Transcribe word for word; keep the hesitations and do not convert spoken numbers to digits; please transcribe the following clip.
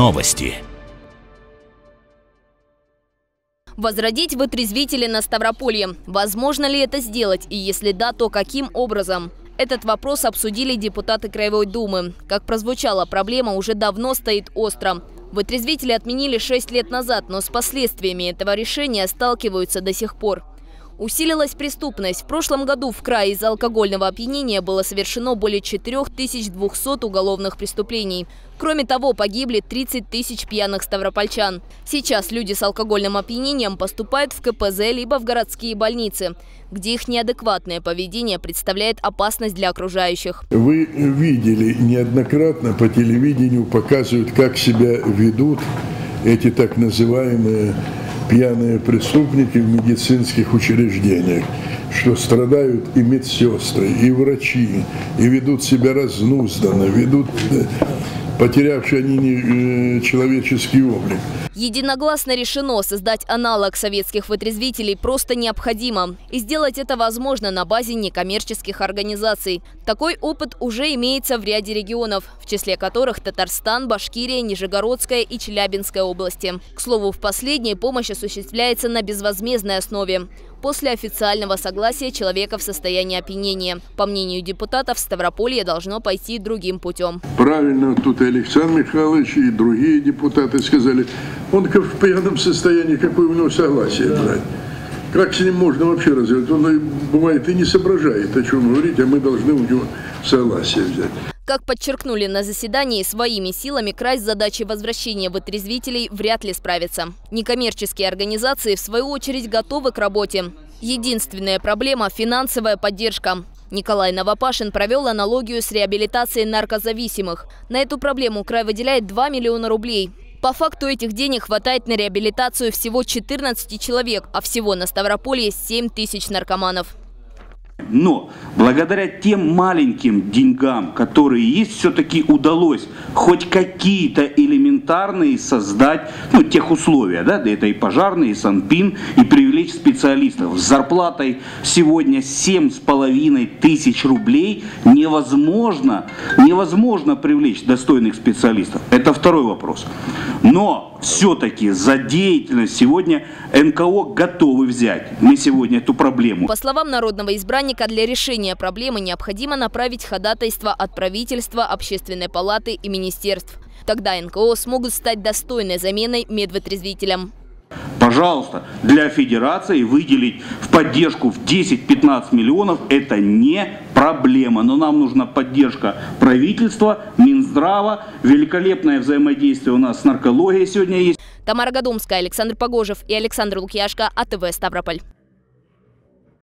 Новости. Возродить вытрезвители на Ставрополье. Возможно ли это сделать? И если да, то каким образом? Этот вопрос обсудили депутаты Краевой Думы. Как прозвучало, проблема уже давно стоит остро. Вытрезвители отменили шесть лет назад, но с последствиями этого решения сталкиваются до сих пор. Усилилась преступность. В прошлом году в крае из-за алкогольного опьянения было совершено более четырёх тысяч двухсот уголовных преступлений. Кроме того, погибли тридцать тысяч пьяных ставропольчан. Сейчас люди с алкогольным опьянением поступают в ка пэ зэ либо в городские больницы, где их неадекватное поведение представляет опасность для окружающих. Вы видели неоднократно по телевидению, показывают, как себя ведут эти так называемые пьяные преступники в медицинских учреждениях, что страдают и медсестры, и врачи, и ведут себя разнузданно, ведут потерявшие они человеческий облик. Единогласно решено, создать аналог советских вытрезвителей просто необходимо. И сделать это возможно на базе некоммерческих организаций. Такой опыт уже имеется в ряде регионов, в числе которых Татарстан, Башкирия, Нижегородская и Челябинская области. К слову, в последней помощь осуществляется на безвозмездной основе, после официального согласия человека в состоянии опьянения. По мнению депутатов, Ставрополье должно пойти другим путем. Правильно, тут и Александр Михайлович, и другие депутаты сказали, он как в пьяном состоянии, какое у него согласие брать. Как с ним можно вообще развивать? Он, бывает, и не соображает, о чем говорить, а мы должны у него согласие взять. Как подчеркнули на заседании, своими силами край с задачей возвращения вытрезвителей вряд ли справится. Некоммерческие организации, в свою очередь, готовы к работе. Единственная проблема – финансовая поддержка. Николай Новопашин провел аналогию с реабилитацией наркозависимых. На эту проблему край выделяет два миллиона рублей. По факту этих денег хватает на реабилитацию всего четырнадцати человек, а всего на Ставрополье семь тысяч наркоманов. Но благодаря тем маленьким деньгам, которые есть, все-таки удалось хоть какие-то элементарные создать, ну, тех условия, да, это и пожарные, и санпин, и привлечь специалистов. С зарплатой сегодня семь с половиной тысяч рублей невозможно, невозможно привлечь достойных специалистов. Это второй вопрос. Но все-таки за деятельность сегодня эн ка о готовы взять. Мы сегодня эту проблему. По словам народного избранника, для решения проблемы необходимо направить ходатайство от правительства, общественной палаты и министерств. Тогда эн ка о смогут стать достойной заменой медвытрезвителям. Пожалуйста, для федерации выделить в поддержку в десять-пятнадцать миллионов – это не проблема. Но нам нужна поддержка правительства, Минздрава, великолепное взаимодействие у нас с наркологией сегодня есть. Тамара Гадомская, Александр Погожев и Александр Лукьяшко, а тэ вэ Ставрополь.